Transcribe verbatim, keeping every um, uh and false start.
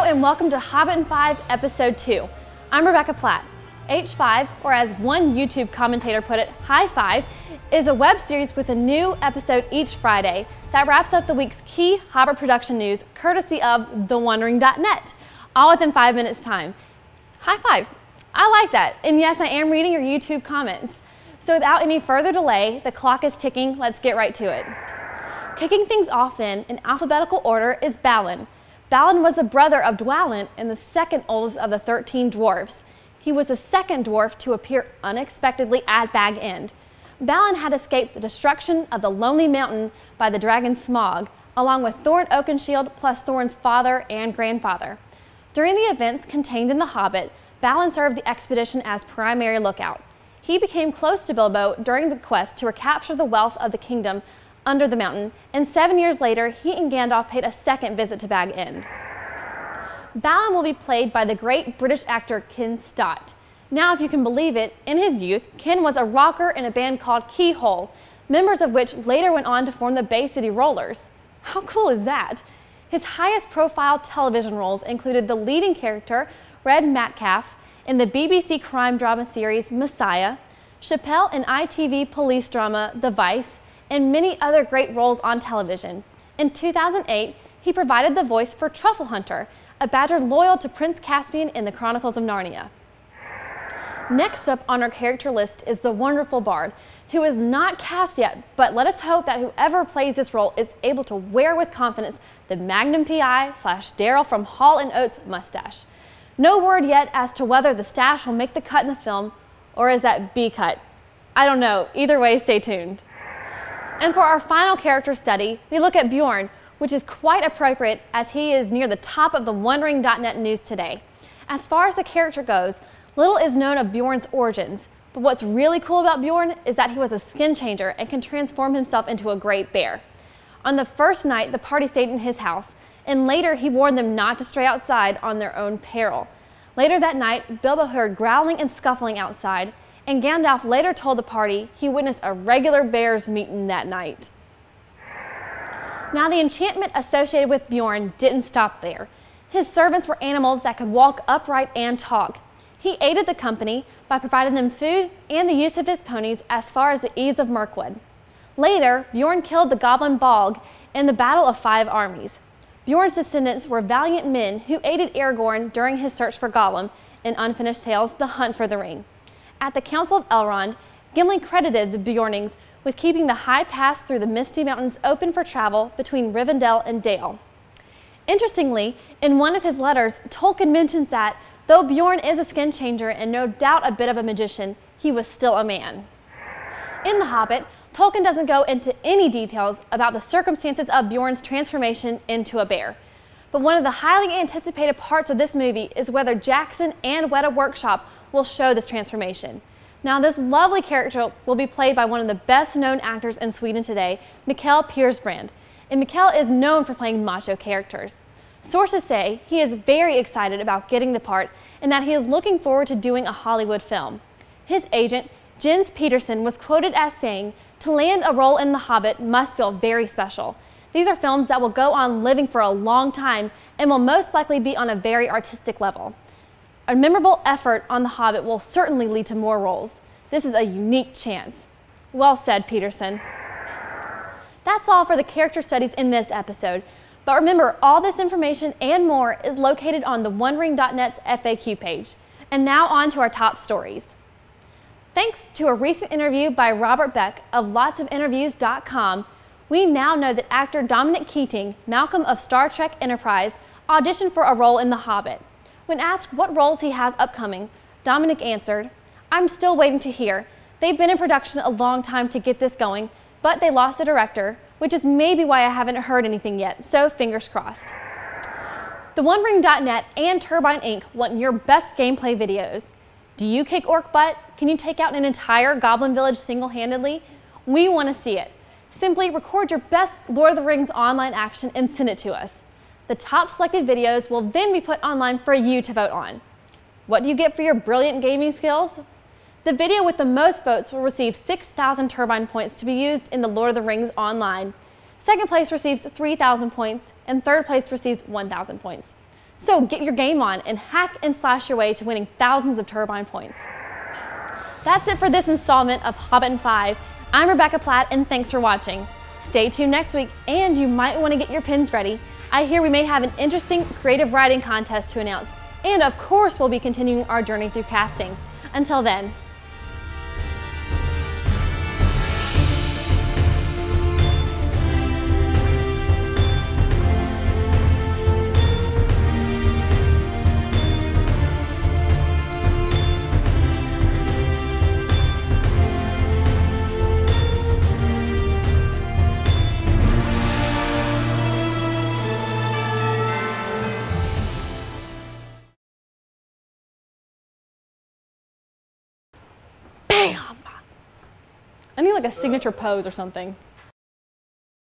and welcome to Hobbit and five Episode two. I'm Rebecca Platt. H five, or as one YouTube commentator put it, High Five, is a web series with a new episode each Friday that wraps up the week's key Hobbit production news courtesy of the wondering dot net, all within five minutes time. High five. I like that. And yes, I am reading your YouTube comments. So without any further delay, the clock is ticking. Let's get right to it. Kicking things off then, in alphabetical order, is Balin. Balin was the brother of Dwalin and the second oldest of the thirteen dwarves. He was the second dwarf to appear unexpectedly at Bag End. Balin had escaped the destruction of the Lonely Mountain by the dragon Smaug, along with Thorin Oakenshield plus Thorin's father and grandfather. During the events contained in The Hobbit, Balin served the expedition as primary lookout. He became close to Bilbo during the quest to recapture the wealth of the kingdom under the mountain, and seven years later, he and Gandalf paid a second visit to Bag End. Balin will be played by the great British actor Ken Stott. Now, if you can believe it, in his youth, Ken was a rocker in a band called Keyhole, members of which later went on to form the Bay City Rollers. How cool is that? His highest profile television roles included the leading character, Red Metcalf, in the B B C crime drama series Messiah, Chappelle in I T V police drama The Vice, and many other great roles on television. In two thousand eight, he provided the voice for Truffle Hunter, a badger loyal to Prince Caspian in the Chronicles of Narnia. Next up on our character list is the wonderful Bard, who is not cast yet, but let us hope that whoever plays this role is able to wear with confidence the Magnum P I slash Daryl from Hall and Oates mustache. No word yet as to whether the stash will make the cut in the film, or is that B cut? I don't know. Either way, stay tuned. And for our final character study, we look at Bjorn, which is quite appropriate as he is near the top of the wondering dot net news today. As far as the character goes, little is known of Bjorn's origins, but what's really cool about Bjorn is that he was a skin changer and can transform himself into a great bear. On the first night, the party stayed in his house, and later he warned them not to stray outside on their own peril. Later that night, Bilbo heard growling and scuffling outside, and Gandalf later told the party he witnessed a regular bears meeting that night. Now, the enchantment associated with Bjorn didn't stop there. His servants were animals that could walk upright and talk. He aided the company by providing them food and the use of his ponies as far as the Eves of Mirkwood. Later, Bjorn killed the goblin Bolg in the Battle of Five Armies. Bjorn's descendants were valiant men who aided Aragorn during his search for Gollum in Unfinished Tales: The Hunt for the Ring. At the Council of Elrond, Gimli credited the Bjornings with keeping the high pass through the Misty Mountains open for travel between Rivendell and Dale. Interestingly, in one of his letters, Tolkien mentions that though Bjorn is a skin changer and no doubt a bit of a magician, he was still a man. In The Hobbit, Tolkien doesn't go into any details about the circumstances of Bjorn's transformation into a bear. But one of the highly anticipated parts of this movie is whether Jackson and Weta Workshop will show this transformation. Now, this lovely character will be played by one of the best known actors in Sweden today, Mikael Persbrandt. And Mikael is known for playing macho characters. Sources say he is very excited about getting the part and that he is looking forward to doing a Hollywood film. His agent, Jens Peterson, was quoted as saying, "To land a role in The Hobbit must feel very special. These are films that will go on living for a long time and will most likely be on a very artistic level. A memorable effort on The Hobbit will certainly lead to more roles. This is a unique chance." Well said, Peterson. That's all for the character studies in this episode. But remember, all this information and more is located on the wondering dot net's F A Q page. And now on to our top stories. Thanks to a recent interview by Robert Beck of lots of interviews dot com, we now know that actor Dominic Keating, Malcolm of Star Trek Enterprise, auditioned for a role in The Hobbit. When asked what roles he has upcoming, Dominic answered, "I'm still waiting to hear. They've been in production a long time to get this going, but they lost a director, which is maybe why I haven't heard anything yet, so fingers crossed." The wondering dot net and Turbine Incorporated want your best gameplay videos. Do you kick orc butt? Can you take out an entire goblin village single-handedly? We want to see it. Simply record your best Lord of the Rings online action and send it to us. The top selected videos will then be put online for you to vote on. What do you get for your brilliant gaming skills? The video with the most votes will receive six thousand Turbine points to be used in the Lord of the Rings online. Second place receives three thousand points, and third place receives one thousand points. So get your game on and hack and slash your way to winning thousands of turbine points. That's it for this installment of Hobbit five. I'm Rebecca Platt, and thanks for watching. Stay tuned next week, and you might want to get your pins ready. I hear we may have an interesting creative writing contest to announce, and of course we'll be continuing our journey through casting. Until then. I need like a signature pose or something.